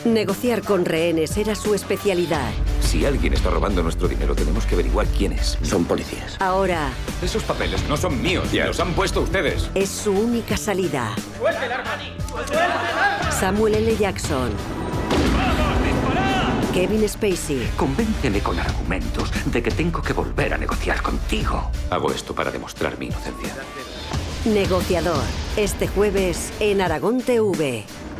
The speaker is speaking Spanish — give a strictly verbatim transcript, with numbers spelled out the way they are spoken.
Negociar con rehenes era su especialidad. Si alguien está robando nuestro dinero, tenemos que averiguar quién es. Son policías. Ahora Esos papeles no son míos, ya los han puesto ustedes. es su única salida. Samuel L. Jackson. Kevin Spacey. Convénceme con argumentos de que tengo que volver a negociar contigo. Hago esto para demostrar mi inocencia. Negociador. Este jueves en Aragón T V.